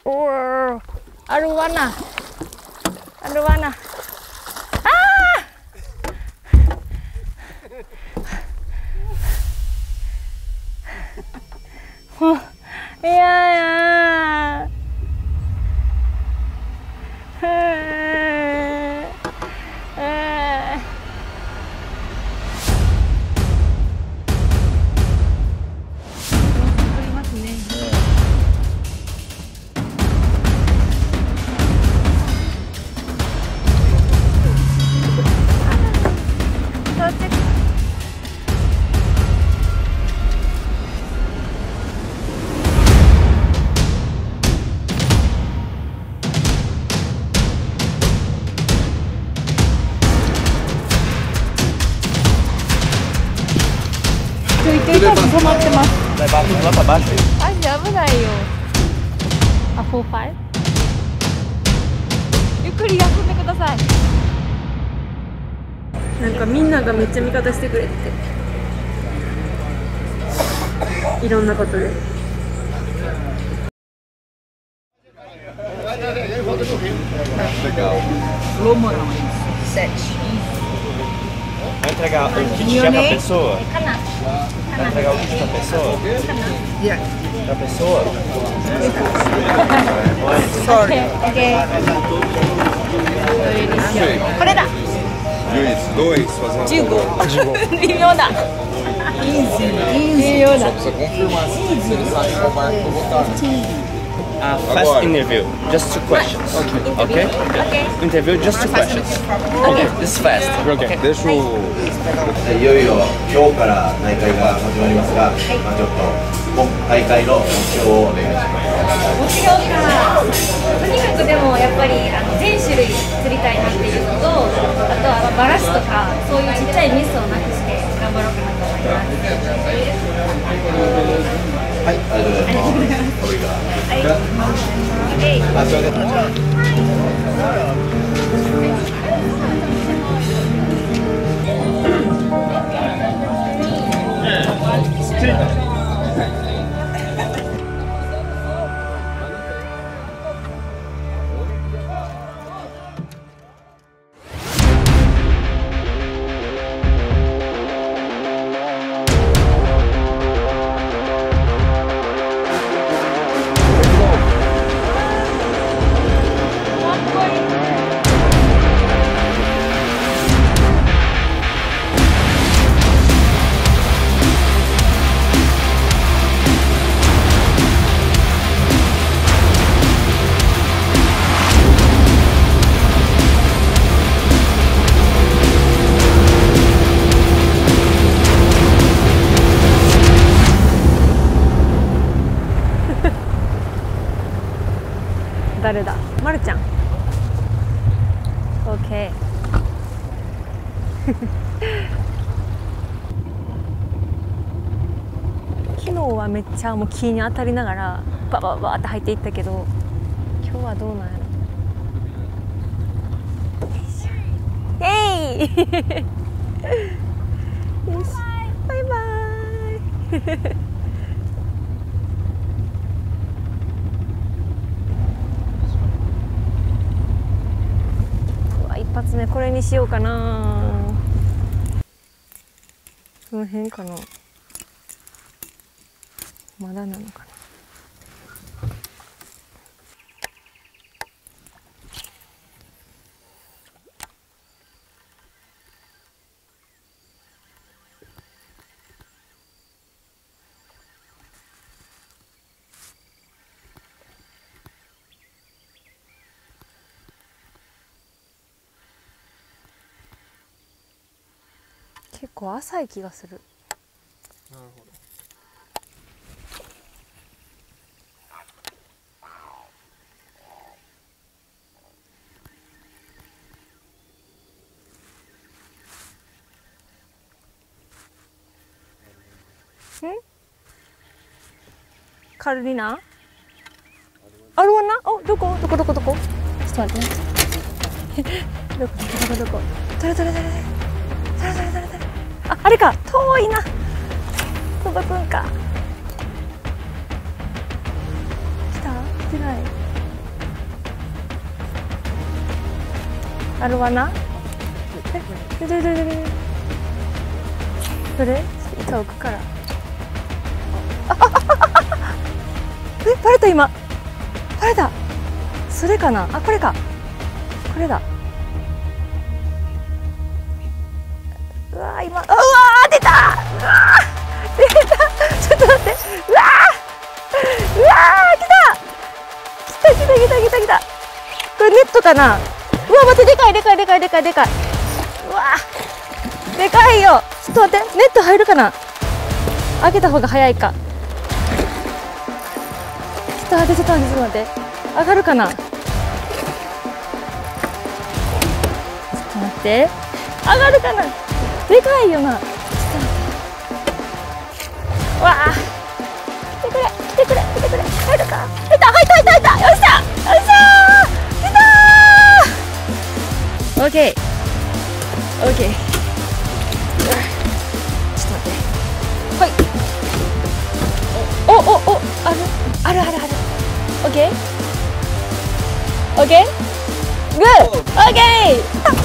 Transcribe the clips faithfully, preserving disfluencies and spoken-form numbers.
おー、アルワナ、アルワナ。ああ。いやいや。へえ。ええ。ありますね。止まってます。 Vai baixo, lá pra baixo aí. マジ危ないよ。あ、フォーファイ。ゆっくり休んでください。なんかみんながめっちゃ味方してくれてて、いろんなことで。 Vai entregar o kit já pra pessoa? Vai entregar o kit pra pessoa? Pra pessoa? Sorry. Okay. これだ。 dois, fazendo. 十五。微妙だ。微妙だ。 Precisa confirmar se ele sabe qual barco eu vou botar. Uh, fast interview, just two questions. Okay? Okay. Interview, just two questions. Okay, this is fast. Okay. Deixa o. いよいよ今日から大会が始まりますが、まあ、ちょっと今大会の目標をお願いします。 目標か、とにかくでもやっぱりあの全種類釣りたいなっていうのと、あとはバラシとかそういうちっちゃいミスをなくして頑張ろうかなと思います。 はい、ありがとうございます。 はい、OK。 あ、それで。 誰だ、まるちゃん。オッケー。昨日はめっちゃもう木に当たりながらババババって入っていったけど、今日はどうなんやろ。イエイ。よし、バイバイ。一発目これにしようかな。この辺かな。まだなのかな。結構浅い気がする。 なるほど。 ん？カルリナ？アルワナ？お、どこ？どこどこどこ？ちょっと待って。どこどこどこどこ？どれどれどれどれ？どれどれどれどれ？あ、あれか、遠いな。届くんか。来た？来てない。 アロワナ？え、どれどれどれどれどれ？遠くから。ああああえ、バレた今。バレた。それかな。あ、これか。これだ。うわー今。うわー出た。うわー出た。ちょっと待って。うわー。うわー来た。来た来た来た来た来た。これネットかな。うわ待ってでかいでかいでかいでかいでかい。うわーでかいよ。ちょっと待ってネット入るかな。開けた方が早いか。ちょっと待ってちょっと待ってちょっと待って。上がるかな。ちょっと待って。上がるかな。でかいよな。ちょっと待って。わあ。来てくれ来てくれ来てくれ。入るか。入った入った入った入った。よっしゃよっしゃー。来たー。オッケー。オッケー。ちょっと待って。はい。おおおおあるあるあるある。オッケー。オッケー。グー。オッケー。や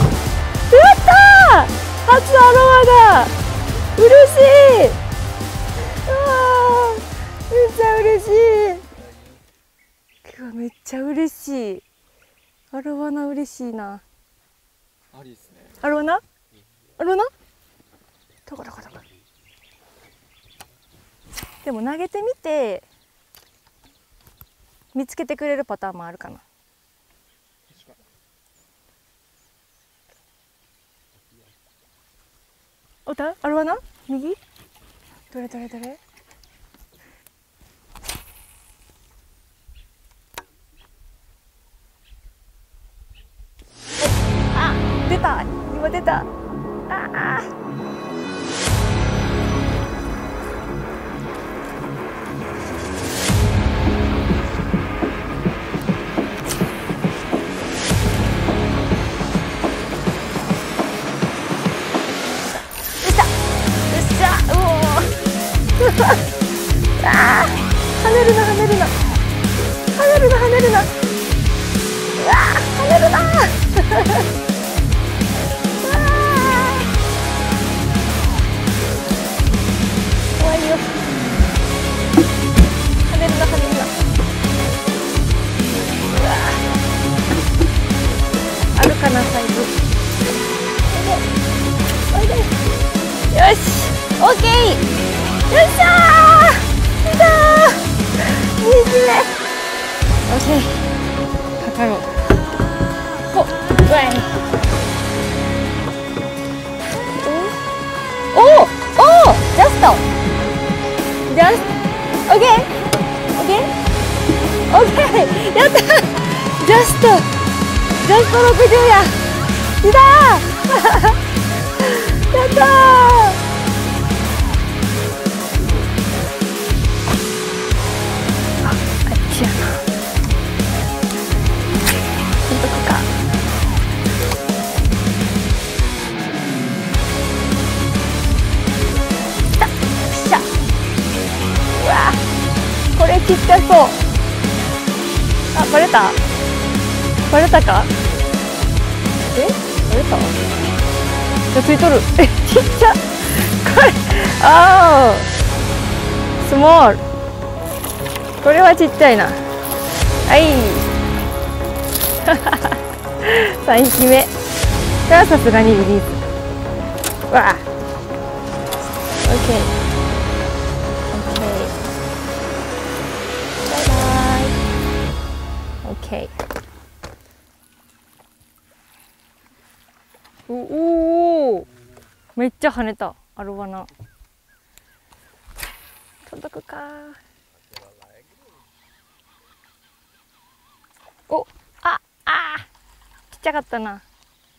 ったー。初アロワだ。嬉しい。うわー。めっちゃ嬉しい。今日めっちゃ嬉しい。アロワナ嬉しいな。 ありですね。 アロワナ？アロワナ？どこどこどこ。でも投げてみて見つけてくれるパターンもあるかな。おた？アロワナ？右？どれどれどれ？あ、出た。今出た。ああ。ああ、跳ねるな跳ねるな跳ねるな跳ねるな。うわあ、跳ねるな怖いよ。跳ねるな跳ねるな。うわあ、あるかなサイズ。おいでおいで。よし、オッケー。よっしゃー。来たー。にじめ。オッケー。かかろう。ほっ。うわい。おおおお。ジャスト。ジャスト。オッケー。オッケー。オッケー。やった。ジャスト。ジャストろくじゅうや。来たー。やったー。ちっちゃそう。あ、バレたバレたか。え、バレた。じゃついとる。え、ちっちゃこれ。ああスモール。これはちっちゃいな。はいさんひきめ。これはさすがにリリース。わあ OK。Okay. おお、めっちゃ跳ねた。アロワナ届くか。お、ああちっちゃかったな。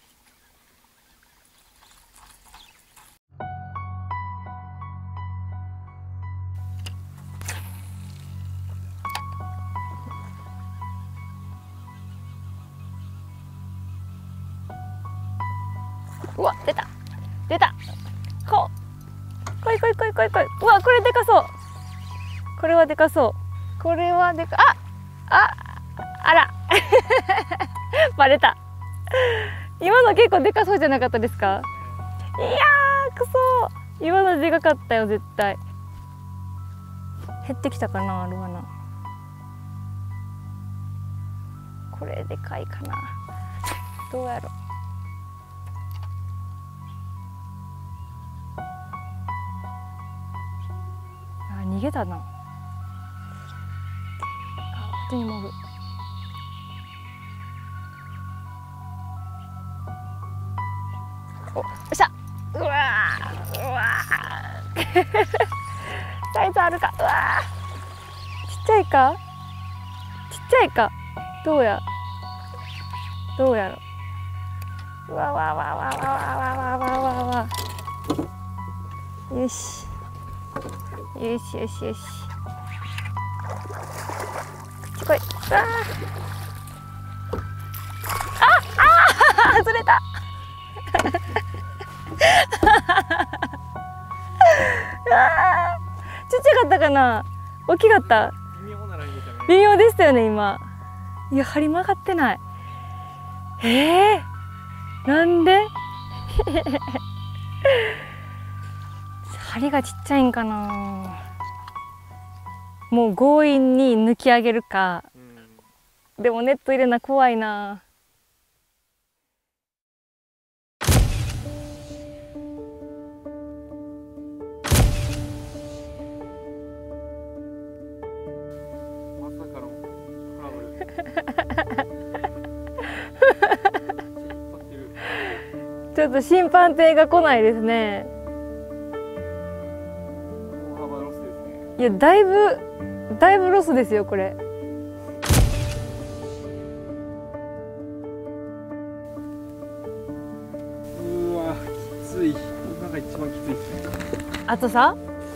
うわ、出た出た。ほっ、来い来い来い来い来い。うわ、これでかそう。これはでかそう。これはでか、あああらバレた。 今の結構でかそうじゃなかったですか？いやーくそー、今のでかかったよ絶対。減ってきたかなアロワナ。これでかいかな、どうやろ。あ、逃げたな。あ、こっちに潜る。お、よっしゃ。うわー、うわーサイズあるか。うわー、ちっちゃいかちっちゃいか、どうやどうやろ。うわわわわわわわわわわわ。よしよしよしよし、こっち来い。うわああ外れたちっちゃかったかな、大きかった。 微妙なラインでしたね。 微妙でしたよね今。いや、針曲がってない。えー、なんで針がちっちゃいんかな。もう強引に抜き上げるか、うん、でもネット入れな怖いな。 まさかのトラブルちょっと審判艇が来ないですね。 大幅ロスですね。 いや、だいぶだいぶロスですよこれ。 うわ、きつい。今が一番きついですね。 あとさ、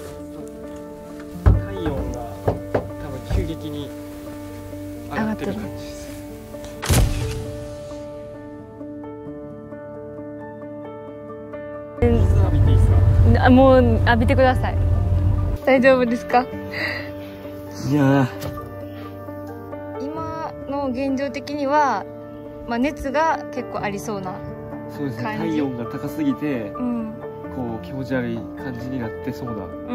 体温が多分急激に上がってる感じです。水浴びていいですか？ あ、もう浴びてください。大丈夫ですか？ いや今の現状的には、まあ、熱が結構ありそうな。 そうですね、体温が高すぎて、 うん、 こう気持ち悪い感じになってそうな。 うん、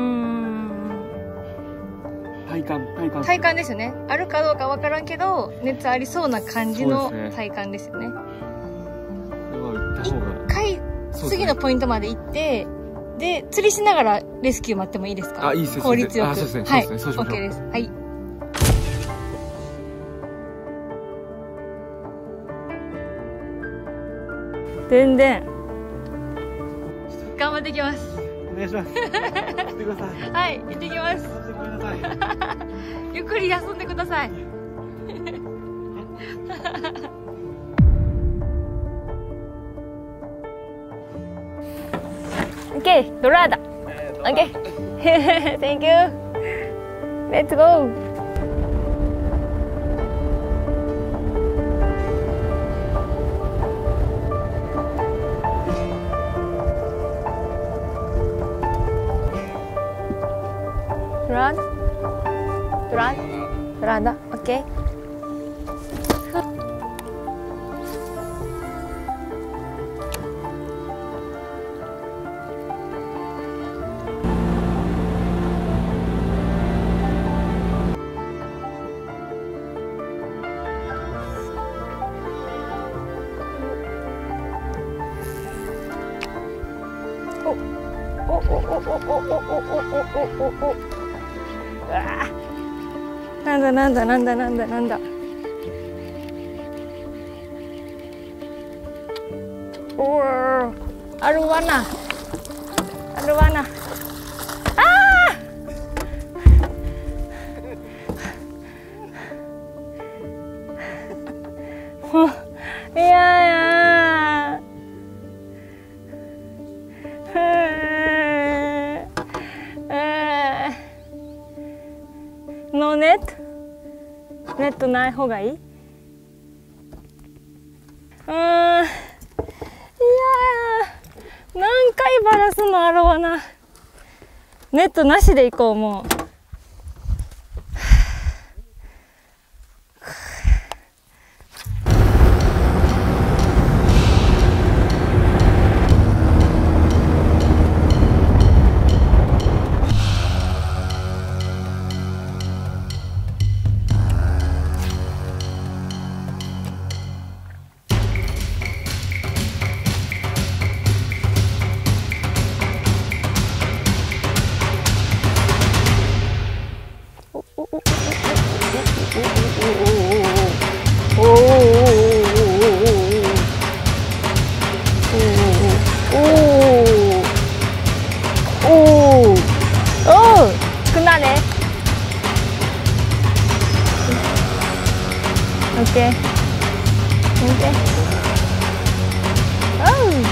体感体感体感ですよね。あるかどうかわからんけど熱ありそうな感じの体感ですよね。 これは行った方が。 一回次のポイントまで行って、で釣りしながらレスキュー待ってもいいですか？ あ、いいですね。 効率よく。 あ、そうですね。 はい、 そうですね。そうしましょう。 OK です。はい。全然頑張ってきます。 お願いします。来てください。 はい、行ってきます。 ごめんなさい。 ゆっくり休んでください。OK、ドラーダ。OK。Thank you。Let's go。ドラーダ。ドラーダ。ドラーダ。OK。おおおおおおおおおおおおお、うわー、なんだなんだなんだなんだなんだ。おお、アルワナアルワナ。ああいやいやノーネットネットない方がいい。うーん、いやー、何回バラすのあろうな。ネットなしで行こう。もうオッケー。オッケー。おう。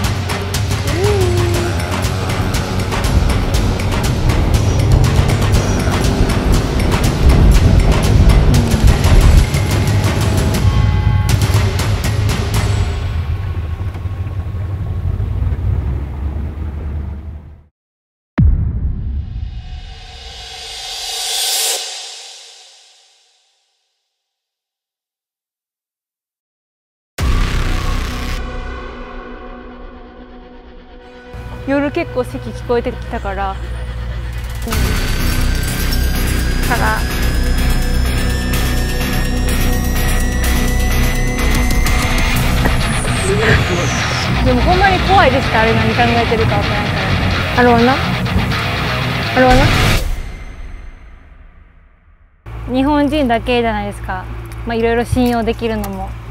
夜結構咳聞こえてきたから、うん、からでもほんまに怖いですか？あれ何考えてるかわからないから。あれはなあれはな日本人だけじゃないですか、まあいろいろ信用できるのも。